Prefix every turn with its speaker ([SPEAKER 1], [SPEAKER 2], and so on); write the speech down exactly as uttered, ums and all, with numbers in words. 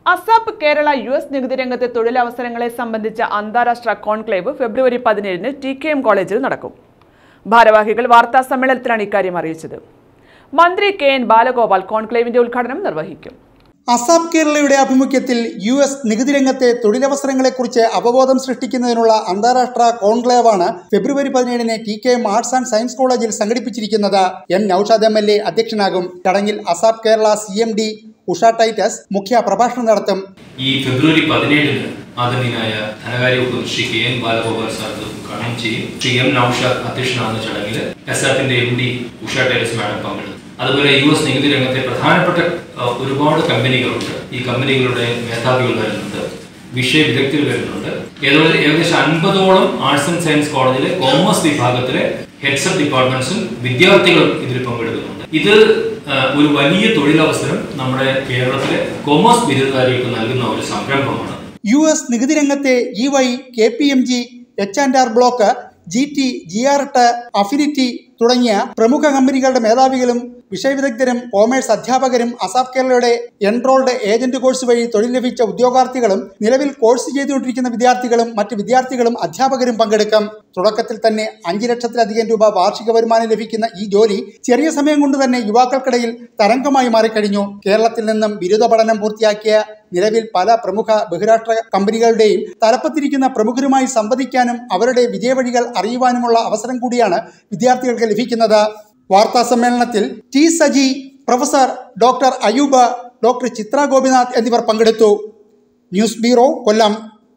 [SPEAKER 1] ASAP Kerala U S നികുതി രംഗത്തെ തൊഴിലവസരങ്ങളെ സംബന്ധിച്ച അന്താരാഷ്ട്ര കോൺക്ലേവ് ഫെബ്രുവരി പതിനേഴിന് ടി കെ എം കോളേജിൽ നടക്കും. ഭാരവാഹികൾ വാർത്താ സമ്മേളനത്തിലാണ് ഇക്കാര്യം അറിയിച്ചത്. മന്ത്രി കെ എൻ ബാലഗോപാൽ കോൺക്ലേവിന്റെ ഉദ്ഘാടനം നിർവഹിക്കും.
[SPEAKER 2] അസാപ്പ് കേരളയുടെ ആഭിമുഖ്യത്തിൽ യു എസ് നികുതി രംഗത്തെ തൊഴിലവസരങ്ങളെക്കുറിച്ച് അവബോധം സൃഷ്ടിക്കുന്നതിനുള്ള അന്താരാഷ്ട്ര കോൺക്ലേവാണ് ഫെബ്രുവരി പതിനേഴിന് T K M arts and science കോളേജിൽ സംഘടിപ്പിച്ചിരിക്കുന്നത്. N Naushad M L A അധ്യക്ഷനാകും. ചടങ്ങിൽ ASAP Kerala C M D Usha Titus മുഖ്യ പ്രഭാഷണം നടത്തും.
[SPEAKER 3] ഈ ഫെബ്രുവരി പതിനേഴിന് ആദരണീയനായ ധനകാര്യ വകുപ്പ് Shri K N Balagopal sir ഉദ്ഘാടനം ചെയ്യും. ശ്രീ എം നൌഷാദ് അധ്യക്ഷനാകുന്ന ചടങ്ങിൽ അസാപ്പിന്റെ M D Usha Titus madam പങ്കെടുക്കും. അതുപോലെ യു എസ് നികുതി രംഗത്തെ പ്രധാനപ്പെട്ട ഒരുപാട് കമ്പനികളുണ്ട്. ഈ കമ്പനികളുടെ മേധാവികൾ വരുന്നുണ്ട്, വിഷയ വിദഗ്ധർ വരുന്നുണ്ട്. ഏകദേശം അൻപതോളം ആർട്സ് ആൻഡ് സയൻസ് കോളേജിലെ കോമേഴ്സ് വിഭാഗത്തിലെ ഹെഡ്സ് ഓഫ് ഡിപ്പാർട്ട്മെന്റ്സും വിദ്യാർത്ഥികളും ഇതിൽ പങ്കെടുക്കുന്നുണ്ട്. ഇത് ഒരു വലിയ തൊഴിലവസരം നമ്മുടെ കേരളത്തിലെ കോമേഴ്സ് ബിരുദധാരികൾക്ക് നൽകുന്ന ഒരു സംരംഭമാണ്.
[SPEAKER 2] യു എസ് നികുതി രംഗത്തെ E Y, K P M G, H and R block, G T, G R T, affinity തുടങ്ങിയ പ്രമുഖ കമ്പനികളുടെ മേധാവികളും വിഷയവിദഗ്ധരും കോമേഴ്സ് അധ്യാപകരും അസാപ്പ് കേരളയുടെ എൻറോൾഡ് ഏജന്റ് കോഴ്സ് വഴി തൊഴിൽ ലഭിച്ച ഉദ്യോഗാർത്ഥികളും നിലവിൽ കോഴ്സ് ചെയ്തുകൊണ്ടിരിക്കുന്ന വിദ്യാർത്ഥികളും മറ്റ് വിദ്യാർത്ഥികളും അധ്യാപകരും പങ്കെടുക്കും. തുടക്കത്തിൽ തന്നെ അഞ്ച് ലക്ഷത്തിലധികം രൂപ വാർഷിക വരുമാനം ലഭിക്കുന്ന ഈ ജോലി ചെറിയ സമയം കൊണ്ട് തന്നെ യുവാക്കൾക്കിടയിൽ തരംഗമായി മാറിക്കഴിഞ്ഞു. കേരളത്തിൽ നിന്നും ബിരുദ പഠനം പൂർത്തിയാക്കിയ നിലവിൽ പല പ്രമുഖ ബഹുരാഷ്ട്ര കമ്പനികളുടെയും തലപ്പത്തിരിക്കുന്ന പ്രമുഖരുമായി സംവദിക്കാനും അവരുടെ വിജയവഴികൾ അറിയുവാനുമുള്ള അവസരം കൂടിയാണ് വിദ്യാർത്ഥികൾക്ക് ലഭിക്കുന്നത്. വാർത്താ സമ്മേളനത്തിൽ T Saji, professor doctor Ayuba, doctor Chitra Gopinath എന്നിവർ പങ്കെടുത്തു. ന്യൂസ് ബ്യൂറോ, കൊല്ലം.